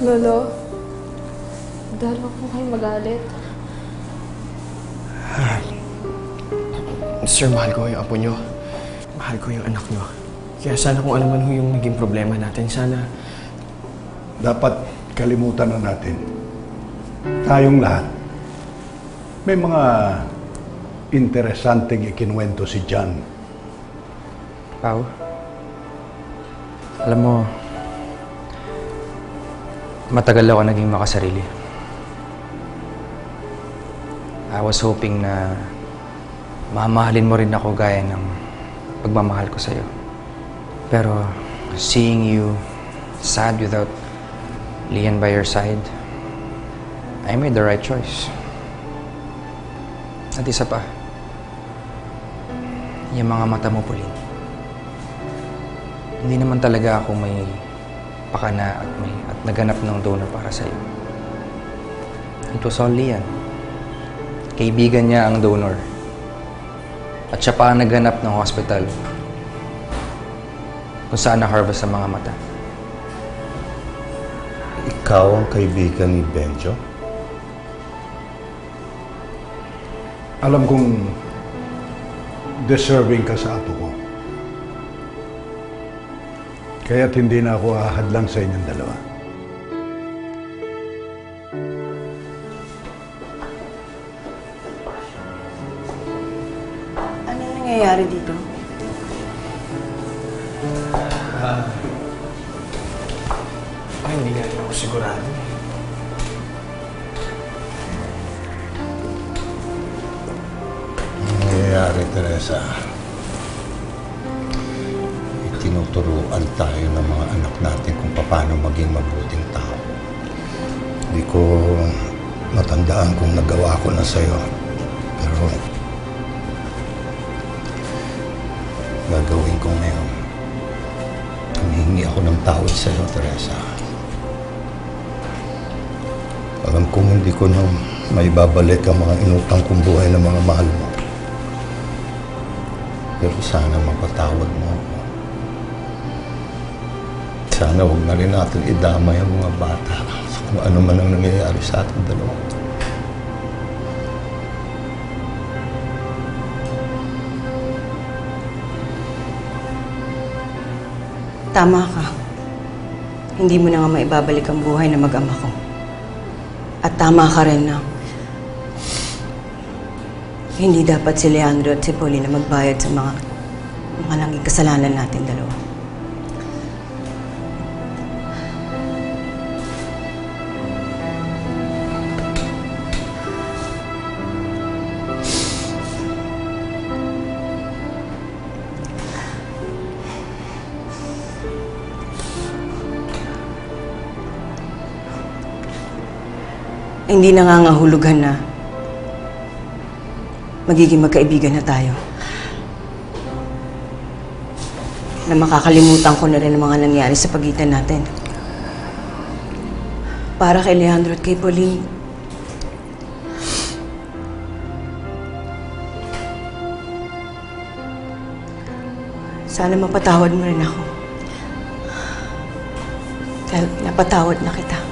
Lolo, dahil wag po kayo magalit. Sir, mahal ko yung apo nyo. Mahal ko yung anak nyo. Kaya sana kung ano man yung naging problema natin, sana... Dapat kalimutan na natin. Tayong lahat. May mga interesanteng ikinuwento si John. Pao, alam mo, matagal ako naging makasarili. I was hoping na mamahalin mo rin ako gaya ng pagmamahal ko sa'yo. Pero seeing you sad without Lian by your side, I made the right choice. At isa pa, yung mga mata mo, Pauline. Hindi naman talaga ako may pakana at naganap ng donor para sa'yo. It was all Lian. Kaibigan niya ang donor. At siya pa ang naganap ng hospital kung saan na-harvest ang mga mata. Ikaw ang kaibigan ni Benjo? Alam kong deserving ka sa apo ko. Kaya't hindi na ako ahadlang sa inyong dalawa. Anong nangyayari dito? Hindi nga rin ako sigurado. Ang nangyayari, Teresa, tinuturuan tayo ng mga anak natin kung paano maging mabuting tao. Hindi ko matandaan kung nagawa ko na sa'yo, pero gagawin ko ngayon. Humihingi ako ng tawad sa'yo, Teresa. Alam kong hindi ko na maibabalik ang mga inutang kong buhay ng mga mahal mo. Pero sana mapatawad mo ako. Sana huwag na rin natin idamay ang mga bata sa kung ano man ang nangyayari sa ating dalawa. Tama ka. Hindi mo na nga maibabalik ang buhay na mag-ama ko. At tama ka rin na hindi dapat si Leandro at si Pauline na magbayad sa mga naging kasalanan natin dalawa. Hindi nangangahulugan na magiging magkaibigan na tayo. Na makakalimutan ko na rin ang mga nangyari sa pagitan natin. Para kay Leandro at kay Pauline, sana mapatawad mo rin ako. Dahil napatawad na kita.